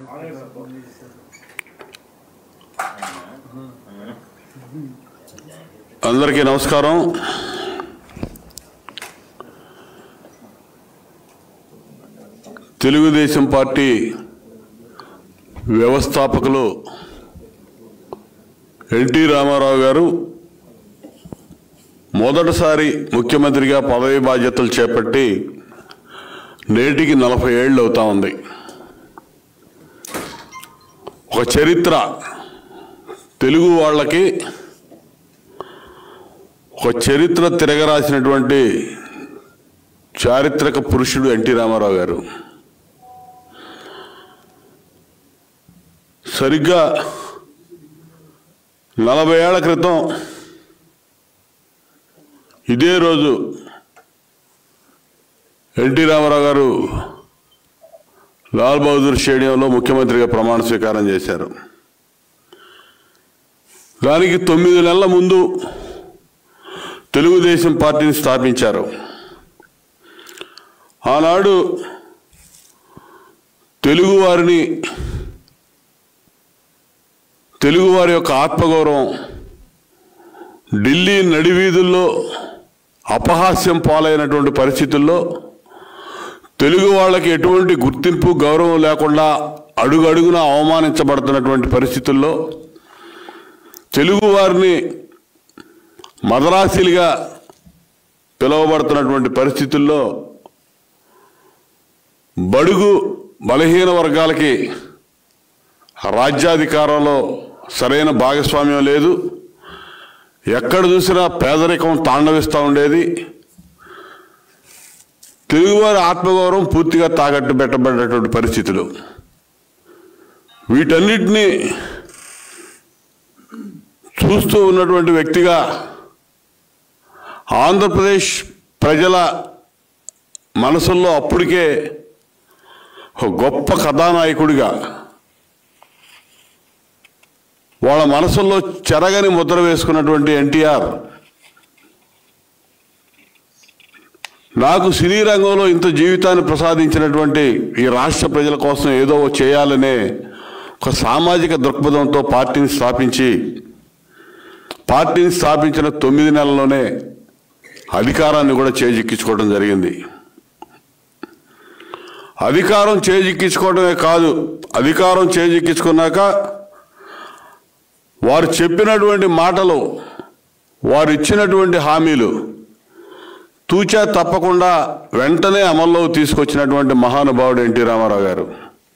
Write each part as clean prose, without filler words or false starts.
అందరికీ నమస్కారం. తెలుగుదేశం పార్టీ వ్యవస్థాపకులు ఎన్టీ రామారావు గారు మొదటిసారి ముఖ్యమంత్రిగా పదవి బాధ్యతలు చేపట్టి నేటికి 40 ఏళ్ళు అవుతా ఉంది. ఒక చరిత్ర, తెలుగు వాళ్ళకి ఒక చరిత్ర తిరగరాసినటువంటి చారిత్రక పురుషుడు ఎన్టీ రామారావు గారు. సరిగ్గా 40 ఏళ్ల క్రితం ఇదే రోజు ఎన్టీ రామారావు గారు లాల్ బహదూర్ స్టేడియంలో ముఖ్యమంత్రిగా ప్రమాణ స్వీకారం చేశారు. దానికి 9 నెలల ముందు తెలుగుదేశం పార్టీని స్థాపించారు. ఆనాడు తెలుగువారి యొక్క ఆత్మగౌరవం ఢిల్లీ నడివీధుల్లో అపహాస్యం పాలైనటువంటి పరిస్థితుల్లో తెలుగు వాళ్ళకి ఎటువంటి గుర్తింపు గౌరవం లేకుండా అడుగడుగునా అవమానించబడుతున్నటువంటి పరిస్థితుల్లో తెలుగు వారిని మదరాసీలుగా పిలువబడుతున్నటువంటి పరిస్థితుల్లో బడుగు బలహీన వర్గాలకి రాజ్యాధికారంలో సరైన భాగస్వామ్యం లేదు. ఎక్కడ చూసినా పేదరికం తాండవిస్తూ ఉండేది. తెలుగువారి ఆత్మగౌరవం పూర్తిగా తాకట్టు పెట్టబడినటువంటి పరిస్థితులు. వీటన్నిటినీ చూస్తూ ఉన్నటువంటి వ్యక్తిగా ఆంధ్రప్రదేశ్ ప్రజల మనసుల్లో అప్పటికే ఒక గొప్ప కథానాయకుడిగా వాళ్ళ మనసుల్లో చెరగని ముద్ర వేసుకున్నటువంటి ఎన్టీఆర్ నాకు సినీ రంగంలో ఇంత జీవితాన్ని ప్రసాదించినటువంటి ఈ రాష్ట్ర ప్రజల కోసం ఏదో చేయాలనే ఒక సామాజిక దృక్పథంతో పార్టీని స్థాపించిన 9 నెలల్లోనే అధికారాన్ని కూడా చేజిక్కించుకోవడం జరిగింది. అధికారం చేజిక్కించుకోవడమే కాదు, అధికారం చేజిక్కించుకున్నాక వారు చెప్పినటువంటి మాటలు, వారు ఇచ్చినటువంటి హామీలు తూచా తప్పకుండా వెంటనే అమల్లో తీసుకొచ్చినటువంటి మహానుభావుడు ఎన్టీ రామారావు గారు.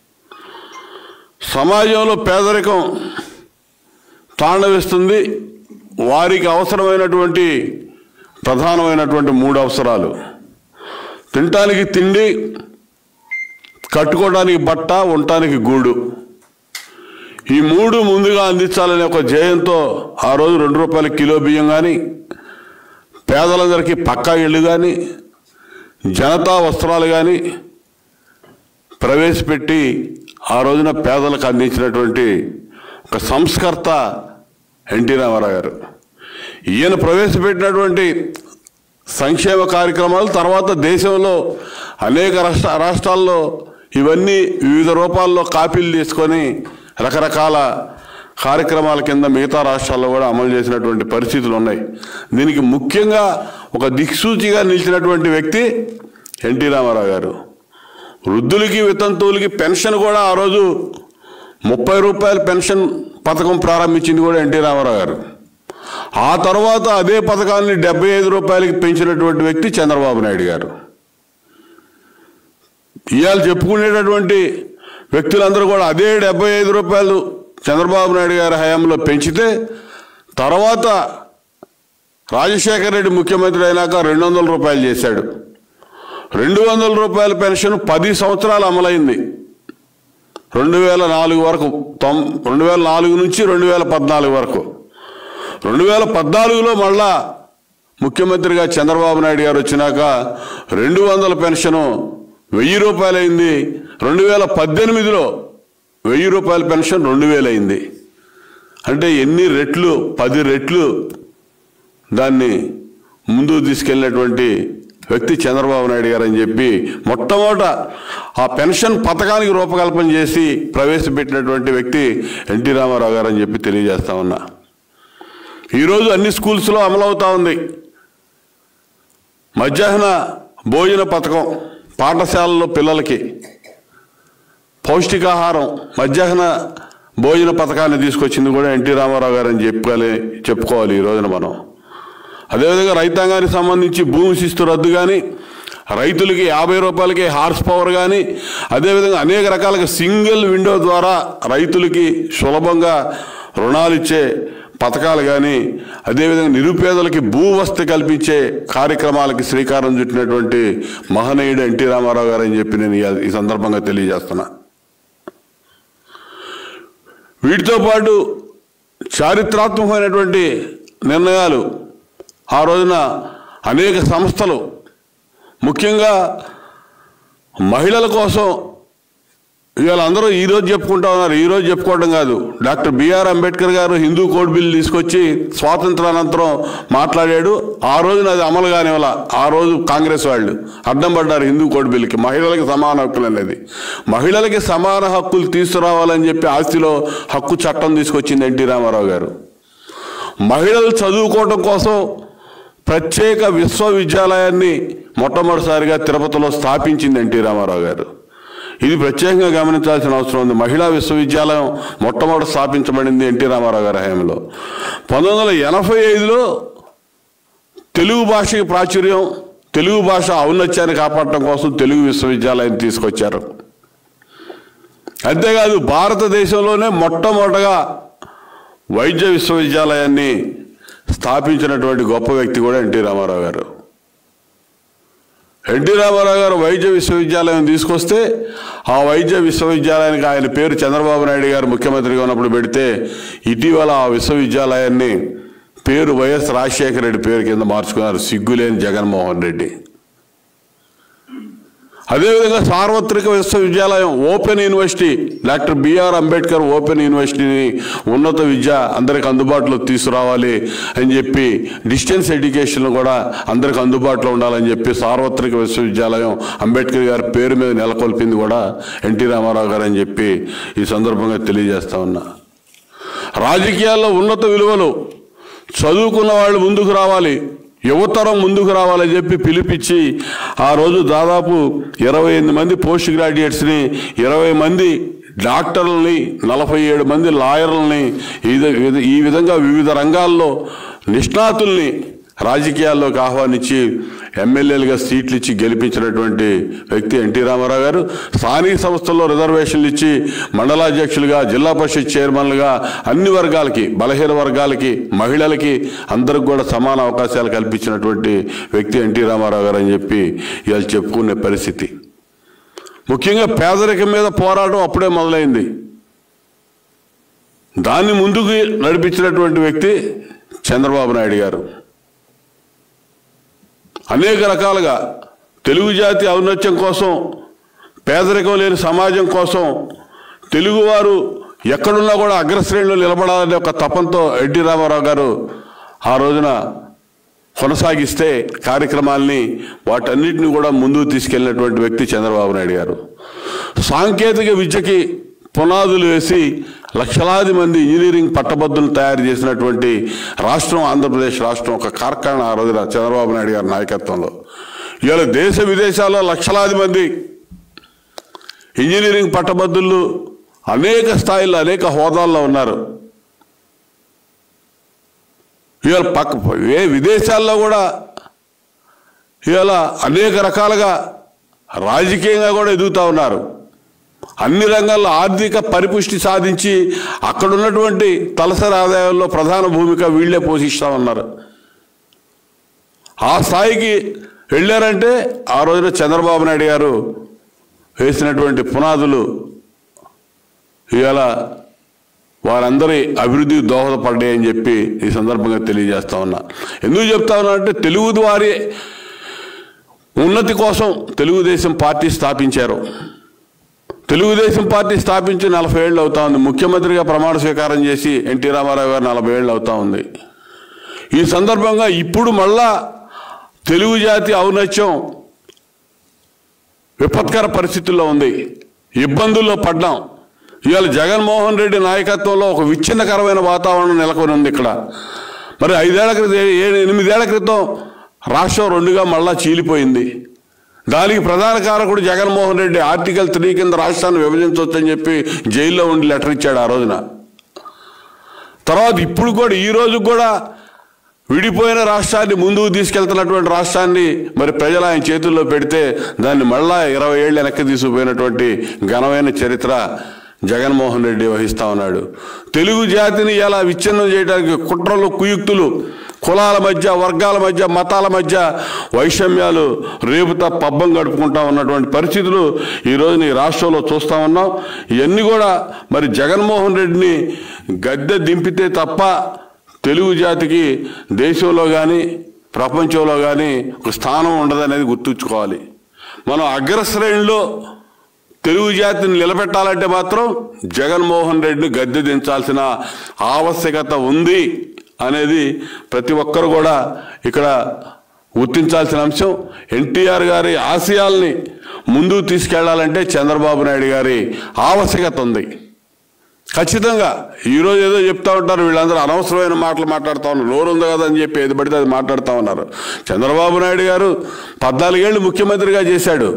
సమాజంలో పేదరికం తాండవిస్తుంది. వారికి అవసరమైనటువంటి ప్రధానమైనటువంటి 3 అవసరాలు: తినటానికి తిండి, కట్టుకోవడానికి బట్ట, ఉండటానికి గూడు. ఈ 3 ముందుగా అందించాలనే ఒక ధ్యేయంతో ఆ రోజు 2 రూపాయల కిలో బియ్యం కానీ, పేదలందరికీ పక్కా ఇళ్ళు కానీ, జనతా వస్త్రాలు కానీ ప్రవేశపెట్టి ఆ రోజున పేదలకు అందించినటువంటి ఒక సంస్కర్త ఎన్టీ రామారావు గారు. ఈయన ప్రవేశపెట్టినటువంటి సంక్షేమ కార్యక్రమాలు తర్వాత దేశంలో అనేక రాష్ట్రాల్లో ఇవన్నీ వివిధ రూపాల్లో కాపీలు తీసుకొని రకరకాల కార్యక్రమాల కింద మిగతా రాష్ట్రాల్లో కూడా అమలు చేసినటువంటి పరిస్థితులు ఉన్నాయి. దీనికి ముఖ్యంగా ఒక దిక్సూచిగా నిలిచినటువంటి వ్యక్తి ఎన్టీ రామారావు గారు. వృద్ధులకి వితంతువులకి పెన్షన్ కూడా ఆ రోజు 30 రూపాయల పెన్షన్ పథకం ప్రారంభించింది కూడా ఎన్టీ రామారావు గారు. ఆ తర్వాత అదే పథకాన్ని 75 రూపాయలకి పెంచినటువంటి వ్యక్తి చంద్రబాబు నాయుడు గారు. ఇవాళ చెప్పుకునేటటువంటి వ్యక్తులందరూ కూడా అదే 75 రూపాయలు చంద్రబాబు నాయుడు గారి హయాంలో పెంచితే తర్వాత రాజశేఖర రెడ్డి ముఖ్యమంత్రి అయినాక 200 రూపాయలు చేశాడు. 200 రూపాయల పెన్షన్ 10 సంవత్సరాలు అమలైంది. 2004 వరకు, 2004 నుంచి 2014 వరకు. 2014లో మళ్ళా ముఖ్యమంత్రిగా చంద్రబాబు నాయుడు గారు వచ్చినాక 200 పెన్షను 1000 రూపాయలు అయింది. 2018లో 1000 రూపాయల పెన్షన్ 2000 అయింది. అంటే ఎన్ని రెట్లు? 10 రెట్లు దాన్ని ముందుకు తీసుకెళ్ళినటువంటి వ్యక్తి చంద్రబాబు నాయుడు గారు అని చెప్పి మొట్టమొదట ఆ పెన్షన్ పథకానికి రూపకల్పన చేసి ప్రవేశపెట్టినటువంటి వ్యక్తి ఎన్టీ రామారావు గారు అని చెప్పి తెలియజేస్తా ఉన్నా. ఈరోజు అన్ని స్కూల్స్లో అమలవుతా ఉంది మధ్యాహ్న భోజన పథకం. పాఠశాలలో పిల్లలకి పౌష్టికాహారం మధ్యాహ్న భోజన పథకాన్ని తీసుకొచ్చింది కూడా ఎన్టీ రామారావు గారు అని చెప్పుకోవాలి ఈ రోజున మనం. అదేవిధంగా రైతాంగానికి సంబంధించి భూమి శిస్తు రద్దు కానీ, రైతులకి 50 రూపాయలకి హార్స్ పవర్ కానీ, అదేవిధంగా అనేక రకాలుగా సింగిల్ విండో ద్వారా రైతులకి సులభంగా రుణాలు ఇచ్చే పథకాలు కానీ, అదేవిధంగా నిరుపేదలకి భూవసతి కల్పించే కార్యక్రమాలకి శ్రీకారం చుట్టినటువంటి మహనీయుడు ఎన్టీ రామారావు గారు అని చెప్పి నేను ఈ సందర్భంగా తెలియజేస్తున్నా. వీటితో పాటు చారిత్రాత్మకమైనటువంటి నిర్ణయాలు ఆ రోజున అనేక సంస్థలు ముఖ్యంగా మహిళల కోసం ఇవాళ అందరూ ఈరోజు చెప్పుకుంటా ఉన్నారు. ఈరోజు చెప్పుకోవడం కాదు, డాక్టర్ బిఆర్ అంబేద్కర్ గారు హిందూ కోడ్ బిల్ తీసుకొచ్చి స్వాతంత్రానంతరం మాట్లాడాడు. ఆ రోజున అది అమలు కానివ్వాల. ఆ రోజు కాంగ్రెస్ వాళ్ళు అడ్డం పడ్డారు హిందూ కోడ్ బిల్కి. మహిళలకి సమాన హక్కులు అనేది, మహిళలకి సమాన హక్కులు తీసుకురావాలని చెప్పి ఆస్తిలో హక్కు చట్టం తీసుకొచ్చింది ఎన్టీ రామారావు గారు. మహిళలు చదువుకోవడం కోసం ప్రత్యేక విశ్వవిద్యాలయాన్ని మొట్టమొదటిసారిగా తిరుపతిలో స్థాపించింది ఎన్టీ రామారావు గారు. ఇది ప్రత్యేకంగా గమనించాల్సిన అవసరం ఉంది. మహిళా విశ్వవిద్యాలయం మొట్టమొదటి స్థాపించబడింది ఎన్టీ రామారావు గారి హయాంలో. 1985లో తెలుగు భాషకి ప్రాచుర్యం, తెలుగు భాష ఔన్నత్యాన్ని కాపాడటం కోసం తెలుగు విశ్వవిద్యాలయాన్ని తీసుకొచ్చారు. అంతేకాదు భారతదేశంలోనే మొట్టమొదటగా వైద్య విశ్వవిద్యాలయాన్ని స్థాపించినటువంటి గొప్ప వ్యక్తి కూడా ఎన్టీ రామారావు గారు. ఎన్టీ రామారావు గారు వైద్య విశ్వవిద్యాలయం తీసుకొస్తే ఆ వైద్య విశ్వవిద్యాలయానికి ఆయన పేరు చంద్రబాబు నాయుడు గారు ముఖ్యమంత్రిగా ఉన్నప్పుడు పెడితే ఇటీవల ఆ విశ్వవిద్యాలయాన్ని పేరు వైఎస్ రాజశేఖర రెడ్డి పేరు కింద మార్చుకున్నారు, సిగ్గులేని జగన్మోహన్ రెడ్డి. అదేవిధంగా సార్వత్రిక విశ్వవిద్యాలయం open university, doctor B R Ambedkar open యూనివర్సిటీని ఉన్నత విద్య అందరికి అందుబాటులో తీసుకురావాలి అని చెప్పి, డిస్టెన్స్ ఎడ్యుకేషన్ కూడా అందరికి అందుబాటులో ఉండాలని చెప్పి సార్వత్రిక విశ్వవిద్యాలయం అంబేద్కర్ గారి పేరు మీద నెలకొల్పింది కూడా ఎన్టీ రామారావు గారు అని చెప్పి ఈ సందర్భంగా తెలియజేస్తా ఉన్నా. రాజకీయాల్లో ఉన్నత విలువలు, చదువుకున్న వాళ్ళు ముందుకు రావాలి, యువతరం ముందుకు రావాలని చెప్పి పిలిపించి ఆ రోజు దాదాపు 28 మంది పోస్ట్ గ్రాడ్యుయేట్స్ని, 20 మంది డాక్టర్లని, 47 మంది లాయర్లని, ఈ విధంగా వివిధ రంగాల్లో నిష్ణాతుల్ని రాజకీయాల్లోకి ఆహ్వానించి ఎమ్మెల్యేలుగా సీట్లు ఇచ్చి గెలిపించినటువంటి వ్యక్తి ఎన్టీ రామారావు గారు. స్థానిక సంస్థల్లో రిజర్వేషన్లు ఇచ్చి మండలాధ్యక్షులుగా, జిల్లా పరిషత్ చైర్మన్లుగా అన్ని వర్గాలకి, బలహీన వర్గాలకి, మహిళలకి అందరికి కూడా సమాన అవకాశాలు కల్పించినటువంటి వ్యక్తి ఎన్టీ రామారావు గారు అని చెప్పి ఇవాళ చెప్పుకునే పరిస్థితి. ముఖ్యంగా పేదరికం మీద పోరాటం అప్పుడే మొదలైంది. దాన్ని ముందుకు నడిపించినటువంటి వ్యక్తి చంద్రబాబు నాయుడు గారు. అనేక రకాలుగా తెలుగు జాతి ఔన్నత్యం కోసం, పేదరికం లేని సమాజం కోసం, తెలుగువారు ఎక్కడున్నా కూడా అగ్రశ్రేణిలో నిలబడాలనే ఒక తపంతో ఎన్టీ రామారావు గారు ఆ రోజున కొనసాగిస్తే కార్యక్రమాల్ని వాటన్నిటిని కూడా ముందుకు తీసుకెళ్ళినటువంటి వ్యక్తి చంద్రబాబు నాయుడు గారు. సాంకేతిక విద్యకి పునాదులు వేసి లక్షలాది మంది ఇంజనీరింగ్ పట్టభద్రులు తయారు చేసినటువంటి రాష్ట్రం ఆంధ్రప్రదేశ్ రాష్ట్రం. ఒక కార్ఖానా ఆ రోజున చంద్రబాబు నాయుడు గారి నాయకత్వంలో. ఇవాళ దేశ విదేశాల్లో లక్షలాది మంది ఇంజనీరింగ్ పట్టభద్రులు అనేక స్థాయిల్లో, అనేక హోదాల్లో ఉన్నారు. ఇవాళ విదేశాల్లో కూడా ఇవాళ అనేక రకాలుగా రాజకీయంగా కూడా ఎదుగుతూ ఉన్నారు. అన్ని రంగాల్లో ఆర్థిక పరిపుష్టి సాధించి అక్కడ ఉన్నటువంటి తలసరి ఆదాయాల్లో ప్రధాన భూమిక వీళ్లే పోషిస్తూ ఉన్నారు. ఆ స్థాయికి వెళ్ళారంటే ఆ రోజున చంద్రబాబు నాయుడు గారు వేసినటువంటి పునాదులు ఇవాళ వారందరి అభివృద్ధికి దోహదపడ్డాయని చెప్పి ఈ సందర్భంగా తెలియజేస్తా ఉన్నా. ఎందుకు చెప్తా ఉన్నా అంటే తెలుగు వారి ఉన్నతి కోసం తెలుగుదేశం పార్టీ స్థాపించారు. తెలుగుదేశం పార్టీ స్థాపించి 40 ఏళ్ళు అవుతా ఉంది. ముఖ్యమంత్రిగా ప్రమాణ స్వీకారం చేసి ఎన్టీ రామారావు గారు 40 ఏళ్ళు అవుతా ఉంది. ఈ సందర్భంగా ఇప్పుడు మళ్ళా తెలుగు జాతి ఔన్నత్యం విపత్కర పరిస్థితుల్లో ఉంది, ఇబ్బందుల్లో పడ్డాం. ఇవాళ జగన్మోహన్ రెడ్డి నాయకత్వంలో ఒక విచ్ఛిన్నకరమైన వాతావరణం నెలకొని ఉంది ఇక్కడ. మరి 8 ఏళ్ల క్రితం రాష్ట్రం 2గా మళ్ళా చీలిపోయింది. దానికి ప్రధాన కారకుడు జగన్మోహన్ రెడ్డి ఆర్టికల్ 3 కింద రాష్ట్రాన్ని విభజించవచ్చని చెప్పి జైల్లో ఉండి లెటర్ ఇచ్చాడు ఆ రోజున. తర్వాత ఇప్పుడు కూడా ఈ రోజు కూడా విడిపోయిన రాష్ట్రాన్ని ముందుకు తీసుకెళ్తున్నటువంటి రాష్ట్రాన్ని మరి ప్రజలు ఆయన చేతుల్లో పెడితే దాన్ని మళ్ళా 20 ఏళ్ళు వెనక్కి తీసుకుపోయినటువంటి ఘనమైన చరిత్ర జగన్మోహన్ రెడ్డి వహిస్తా ఉన్నాడు. తెలుగు జాతిని ఎలా విచ్ఛిన్నం చేయడానికి కుట్రలు, కుయుక్తులు, కులాల మధ్య, వర్గాల మధ్య, మతాల మధ్య వైషమ్యాలు రేపుతా పబ్బం గడుపుకుంటా ఉన్నటువంటి పరిస్థితులు ఈరోజు ఈ రాష్ట్రంలో చూస్తూ ఉన్నాం. ఇవన్నీ కూడా మరి జగన్మోహన్ రెడ్డిని గద్దె దింపితే తప్ప తెలుగు జాతికి దేశంలో కానీ ప్రపంచంలో కానీ ఒక స్థానం ఉండదనేది గుర్తుంచుకోవాలి. మనం అగ్రశ్రేణిలో తెలుగు జాతిని నిలబెట్టాలంటే మాత్రం జగన్మోహన్ రెడ్డిని గద్దె దించాల్సిన ఆవశ్యకత ఉంది అనేది ప్రతి ఒక్కరు కూడా ఇక్కడ గుర్తించాల్సిన అంశం. ఎన్టీఆర్ గారి ఆశయాల్ని ముందుకు తీసుకెళ్లాలంటే చంద్రబాబు నాయుడు గారి ఆవశ్యకత ఉంది ఖచ్చితంగా. ఈరోజు ఏదో చెప్తా ఉంటారు, వీళ్ళందరూ అనవసరమైన మాటలు మాట్లాడుతూ ఉన్నారు, నోరు ఉంది కదా అని చెప్పి ఏది పడితే అది మాట్లాడుతూ ఉన్నారు. చంద్రబాబు నాయుడు గారు 14 ఏళ్ళు ముఖ్యమంత్రిగా చేశాడు.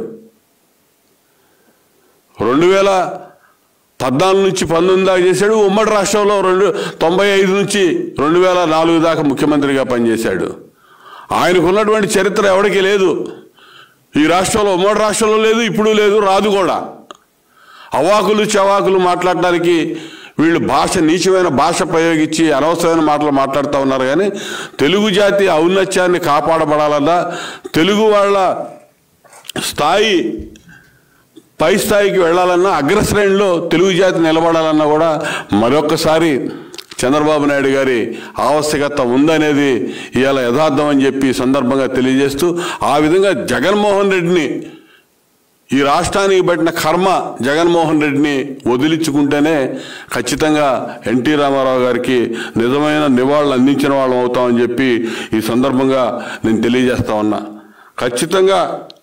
2014 నుంచి 19 దాకా చేశాడు. ఉమ్మడి రాష్ట్రంలో 95 నుంచి 2004 దాకా ముఖ్యమంత్రిగా పనిచేశాడు. ఆయనకు ఉన్నటువంటి చరిత్ర ఎవరికి లేదు. ఈ రాష్ట్రంలో, ఉమ్మడి రాష్ట్రంలో లేదు, ఇప్పుడు లేదు, రాదు కూడా. అవాకులు చవాకులు మాట్లాడడానికి వీళ్ళు నీచమైన భాష ప్రయోగించి అనవసరమైన మాటలు మాట్లాడుతూ ఉన్నారు. కానీ తెలుగు జాతి ఔన్నత్యాన్ని కాపాడబడాలన్నా, తెలుగు వాళ్ళ స్థాయి పై స్థాయికి వెళ్ళాలన్నా, అగ్రశ్రేణిలో తెలుగు జాతి నిలబడాలన్నా కూడా మరొక్కసారి చంద్రబాబు నాయుడు గారి ఆవశ్యకత ఉందనేది ఇవాళ యథార్థం అని చెప్పి సందర్భంగా తెలియజేస్తూ, ఆ విధంగా జగన్మోహన్ రెడ్డిని, ఈ రాష్ట్రానికి పట్టిన కర్మ జగన్మోహన్ రెడ్డిని వదిలించుకుంటేనే ఖచ్చితంగా ఎన్టీ రామారావు గారికి నిజమైన నివాళులు అందించిన వాళ్ళం అవుతామని చెప్పి ఈ సందర్భంగా నేను తెలియజేస్తా ఉన్నా. ఖచ్చితంగా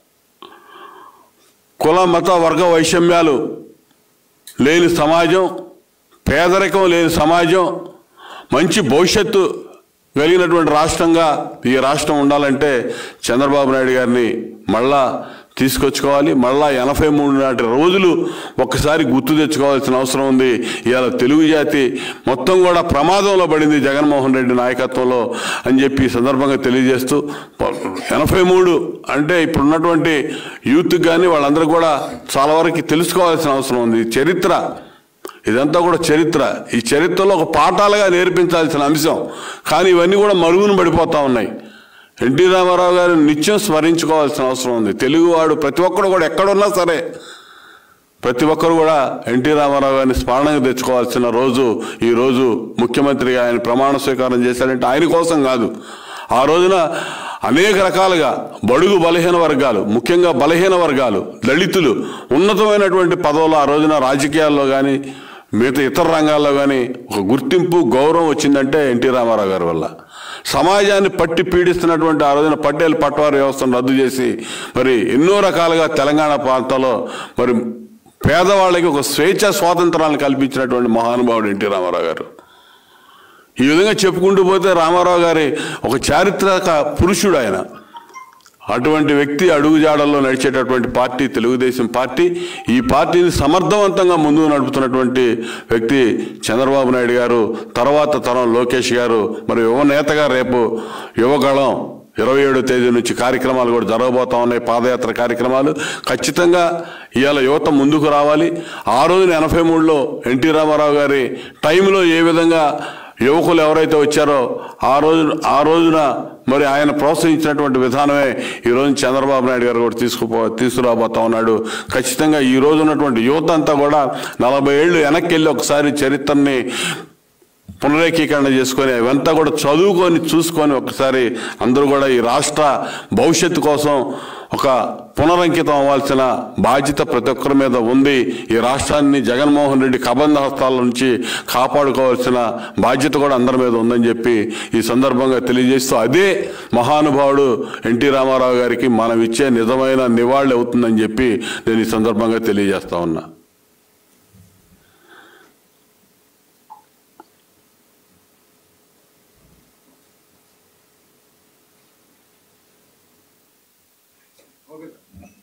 కుల, మత, వర్గ వైషమ్యాలు లేని సమాజం, పేదరికం లేని సమాజం, మంచి భవిష్యత్తు కలిగినటువంటి రాష్ట్రంగా ఈ రాష్ట్రం ఉండాలంటే చంద్రబాబు నాయుడు గారిని మళ్ళా తీసుకొచ్చుకోవాలి. మళ్ళా 83 నాటి రోజులు ఒక్కసారి గుర్తు తెచ్చుకోవాల్సిన అవసరం ఉంది. ఇవాళ తెలుగు జాతి మొత్తం కూడా ప్రమాదంలో పడింది జగన్మోహన్ రెడ్డి నాయకత్వంలో అని చెప్పి ఈ సందర్భంగా తెలియజేస్తూ, 83 అంటే ఇప్పుడున్నటువంటి యూత్కి కానీ వాళ్ళందరూ కూడా చాలా వరకు తెలుసుకోవాల్సిన అవసరం ఉంది. చరిత్ర ఇదంతా కూడా చరిత్ర. ఈ చరిత్రలో ఒక పాఠాలుగా నేర్పించాల్సిన అంశం. కానీ ఇవన్నీ కూడా మరుగున పడిపోతూ ఉన్నాయి. ఎన్టీ రామారావు గారిని నిత్యం స్మరించుకోవాల్సిన అవసరం ఉంది. తెలుగువాడు ప్రతి ఒక్కరు కూడా ఎక్కడున్నా సరే ప్రతి ఒక్కరు కూడా ఎన్టీ రామారావు గారిని స్మరణకు తెచ్చుకోవాల్సిన రోజు ఈ రోజు. ముఖ్యమంత్రిగా ఆయన ప్రమాణ స్వీకారం చేశారంటే ఆయన కోసం కాదు. ఆ రోజున అనేక రకాలుగా బడుగు బలహీన వర్గాలు, ముఖ్యంగా బలహీన వర్గాలు, దళితులు ఉన్నతమైనటువంటి పదవులు ఆ రోజున రాజకీయాల్లో కానీ మిగతా ఇతర రంగాల్లో కానీ ఒక గుర్తింపు, గౌరవం వచ్చిందంటే ఎన్టీ రామారావు గారి వల్ల. సమాజాన్ని పట్టి పీడిస్తున్నటువంటి ఆ రోజున పట్టేలు పట్వారీ వ్యవస్థను రద్దు చేసి మరి ఎన్నో రకాలుగా తెలంగాణ ప్రాంతంలో మరి పేదవాళ్ళకి ఒక స్వాతంత్రాలను కల్పించినటువంటి మహానుభావుడు ఎన్టీ రామారావు గారు. ఈ విధంగా చెప్పుకుంటూ పోతే రామారావు గారి ఒక చారిత్రక పురుషుడు ఆయన. అటువంటి వ్యక్తి అడుగుజాడల్లో నడిచేటటువంటి పార్టీ తెలుగుదేశం పార్టీ. ఈ పార్టీని సమర్థవంతంగా ముందుకు నడుపుతున్నటువంటి వ్యక్తి చంద్రబాబు నాయుడు గారు. తర్వాత తరం లోకేష్ గారు. మరి యువ నేతగా రేపు యువగళం 27వ తేదీ నుంచి కార్యక్రమాలు కూడా జరగబోతా ఉన్నాయి, పాదయాత్ర కార్యక్రమాలు. ఖచ్చితంగా ఇవాళ యువత ముందుకు రావాలి. ఆ రోజున 83లో ఎన్టీ రామారావు గారి టైంలో ఏ విధంగా యువకులు ఎవరైతే వచ్చారో ఆ రోజున మరి ఆయన ప్రోత్సహించినటువంటి విధానమే ఈరోజు చంద్రబాబు నాయుడు గారు కూడా తీసుకురాబోతా ఉన్నాడు. ఖచ్చితంగా ఈ రోజు ఉన్నటువంటి యువత అంతా కూడా 40 ఏళ్ళు వెనక్కి వెళ్ళి ఒకసారి చరిత్రని పునరేకీకరణ చేసుకొని అవంతా కూడా చదువుకొని చూసుకొని ఒకసారి అందరూ కూడా ఈ రాష్ట్ర భవిష్యత్తు కోసం ఒక పునరంకితం అవ్వాల్సిన బాధ్యత ప్రతి ఒక్కరి మీద ఉంది. ఈ రాష్ట్రాన్ని జగన్మోహన్ రెడ్డి కబంధ హస్తాల నుంచి కాపాడుకోవాల్సిన బాధ్యత కూడా అందరి మీద ఉందని చెప్పి ఈ సందర్భంగా తెలియజేస్తూ, అదే మహానుభావుడు ఎన్టీ రామారావు గారికి మనం ఇచ్చే నిజమైన నివాళి అవుతుందని చెప్పి నేను ఈ సందర్భంగా తెలియజేస్తా ఉన్నా. Okay.